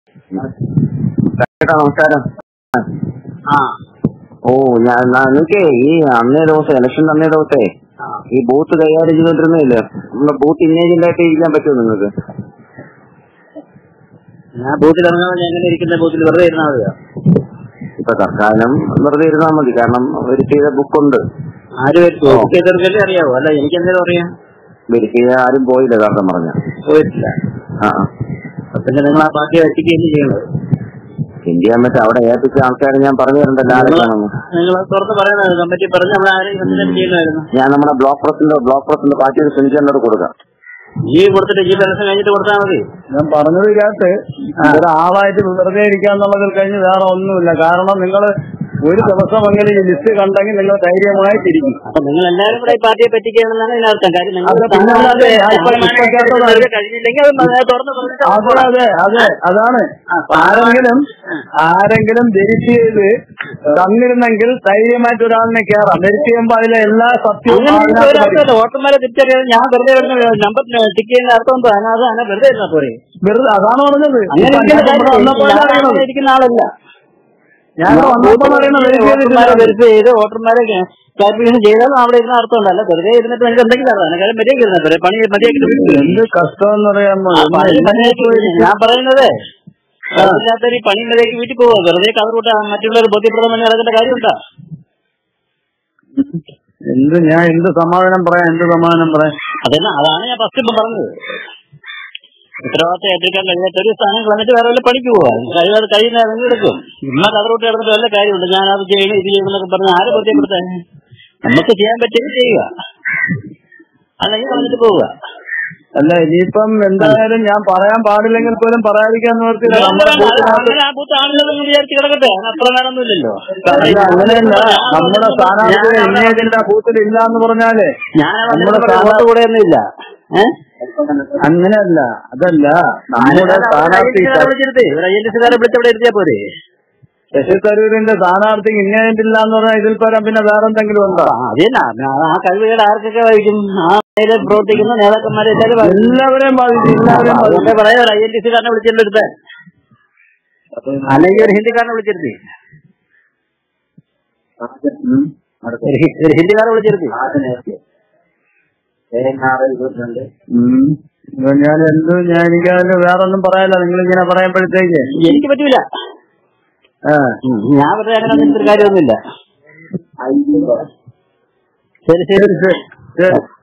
നമസ്കാരം. ഓ നിങ്ങൾക്ക് ഈ അന്നേ ദിവസം ഇലക്ഷൻ അന്നേ ദിവസേ ഈ ബൂത്ത് കൈകാര്യം ചെയ്തോണ്ടിരുന്നില്ലേ, നമ്മുടെ ബൂത്ത് ഇന്നേജന്റ് ആയിട്ട് ഇരിക്കാൻ പറ്റുമോ നിങ്ങൾക്ക്? ഞാൻ ബൂത്തിൽ ഇറങ്ങാൻ എങ്ങനെ ഇരിക്കുന്ന ബൂത്തിൽ വെറുതെ ഇരുന്നാൽ മതിയോ? ഇപ്പൊ തൽക്കാലം വെറുതെ ഇരുന്നാൽ മതി, കാരണം വെരിഫൈ ചെയ്ത ബുക്കുണ്ട്. ആര് ചെയ്തവർക്കല്ലേ അറിയാവോ? അല്ല എനിക്ക് എന്തെങ്കിലും അറിയാം. വെരിഫൈ ചെയ്ത ആരും പോയില്ല, കാരണം പറഞ്ഞ പോയിട്ടില്ല. പിന്നെ നിങ്ങൾ ആ പാർട്ടിയെ വെച്ചിട്ട് ചെയ്യണത് ഇന്ത്യ മറ്റേ അവിടെ ഏൽപ്പിച്ച ആൾക്കാരെ ഞാൻ പറഞ്ഞു തരണ്ടല്ലോ ആരൊക്കെയാണെന്ന്. നിങ്ങൾ തുറന്ന് പറയണത് കമ്മിറ്റി പറഞ്ഞ് നമ്മൾ ആരെയും ചെയ്യുന്നതായിരുന്നു. ഞാൻ നമ്മുടെ ബ്ലോക്ക് പ്രസിഡന്റ് പാർട്ടിയുടെ സുനിച്ചേട്ടനോട് കൊടുക്കാം. ഈ കൊടുത്തിട്ട് ഈ ഇലക്ഷൻ കഴിഞ്ഞിട്ട് കൊടുത്താൽ മതി. ഞാൻ പറഞ്ഞത് കേട്ട് ഒരാളായിട്ട് വെറുതെ ഇരിക്കാന്നുള്ളതിൽ കഴിഞ്ഞ് വേറെ ഒന്നുമില്ല. കാരണം നിങ്ങൾ ഒരു ദിവസമെങ്കിലും ഈ ലിസ്റ്റ് കണ്ടെങ്കിൽ നിങ്ങൾ ധൈര്യമായിട്ടിരിക്കും. അപ്പൊ നിങ്ങൾ എല്ലാവരും കൂടെ ഈ പാർട്ടിയെ പറ്റിക്കുകയാണെന്നാണ് ഇതിനർത്ഥം. കാര്യം അതാണ് ആരെങ്കിലും വെരിഫൈ ചെയ്ത് തന്നിരുന്നെങ്കിൽ ധൈര്യമായിട്ട് ഒരാളിനെ കയറാം. വെരിഫൈ ചെയ്യുമ്പോൾ അതിലെ എല്ലാ സത്യവും വോട്ടർമാരെ തിരിച്ചറിയാൻ ഞാൻ വെറുതെ നമ്പർ ടിക്ക് ചെയ്യുന്ന അർത്ഥം എന്താ? അത് വെറുതെ ഇരുന്നാ പോരെ? വെറുതെ അതാണ് പറഞ്ഞത്. ഇരിക്കുന്ന ആളല്ല ഞാൻ. വെരിഫൈ ചെയ്ത് വോട്ടർമാരെ ക്ലാരിഫിക്കേഷൻ ചെയ്താൽ അവിടെ ഇരുന്ന അർത്ഥം ഉണ്ടല്ല. വെറുതെ ഇരുന്നിട്ട് നിങ്ങൾക്ക് എന്തെങ്കിലും അറിയാം. കാര്യം മര്യാദ ഇരുന്ന പണി മര്യാദ എന്ത് കഷ്ടമെന്ന് പറയാമോ? ഞാൻ പറയുന്നത് ഇല്ലാത്തൊരു പണി മര്യാദക്ക് വീട്ടിൽ പോവുക. വെറുതെ കവർ മറ്റുള്ളവർ ബോധ്യപ്രദം തന്നെ നടക്കേണ്ട കാര്യമുണ്ടോ? ഞാൻ എന്ത് സമാധാനം പറയാം? അതാണ് ഞാൻ ഫസ്റ്റ് ഇപ്പം പറഞ്ഞത്. ഉത്തരവാദിത്തം ഏറ്റെടുക്കാൻ കഴിയാത്ത ഒരു സ്ഥാനം കളഞ്ഞിട്ട് വേറെ വല്ല പണിക്ക് പോകാൻ കഴിയുന്ന ഇറങ്ങി എടുക്കും. ഇമ്മ കവറോട്ട് കിടന്നിട്ട് വല്ല കാര്യമുണ്ട്. ഞാൻ അത് ചെയ്യണം ഇത് ചെയ്യണം എന്നൊക്കെ പറഞ്ഞ് ആരെ ബോധ്യപ്പെടുത്താൻ? നമുക്ക് ചെയ്യാൻ പറ്റിയത് ചെയ്യുക, അല്ലെങ്കിൽ കളഞ്ഞിട്ട് പോവുക. അല്ല ഇനിയിപ്പം എന്തായാലും ഞാൻ പറയാൻ പാടില്ലെങ്കിൽ പോലും പറയാതിരിക്കാൻ ബൂത്ത് ആണെന്ന് വിചാരിച്ച് കിടക്കട്ടെ, അത്ര നേരമൊന്നുമില്ലല്ലോ. അങ്ങനെയല്ല, നമ്മുടെ സ്ഥാനാർത്ഥിയുടെ ബൂത്തിൽ ഇല്ല എന്ന് പറഞ്ഞാല് നമ്മുടെ കൂടെ ഒന്നും ഇല്ല. അങ്ങനെയല്ല, അതല്ല നമ്മുടെ സ്ഥാനാർത്ഥി വിളിച്ചവിടെ ഇരുത്തിയാ പോരെ. ശശി തരൂരിന്റെ സ്ഥാനാർത്ഥി ഇന്നേതില്ല എന്ന് പറഞ്ഞാൽ ഇതിൽ പരം പിന്നെ വേറെ എന്തെങ്കിലും ഉണ്ടോ? അതല്ല, ആ കഴിവുകൾ ആർക്കൊക്കെ വഹിക്കും? ആ മേഖലയിൽ പ്രവർത്തിക്കുന്ന നേതാക്കന്മാരെ എല്ലാവരെയും ബാധിക്കും. പറയാ ഒരു INTC-കാരനെ വിളിച്ചിട്ടെടുത്ത്, അല്ലെങ്കിൽ ഒരു ഹിന്ദിക്കാരനെ വിളിച്ചിരുത്തി, ഒരു ഹിന്ദിക്കാരനെ വിളിച്ചിരുത്തി. എനിക്കതിന് വേറെ ഒന്നും പറയാല്ല. നിങ്ങളിങ്ങനെ പറയുമ്പോഴത്തേക്ക് എനിക്ക് പറ്റൂല. ഞാൻ പറഞ്ഞ അങ്ങനെ കാര്യമൊന്നുമില്ല. ശരി ശരി ശരി.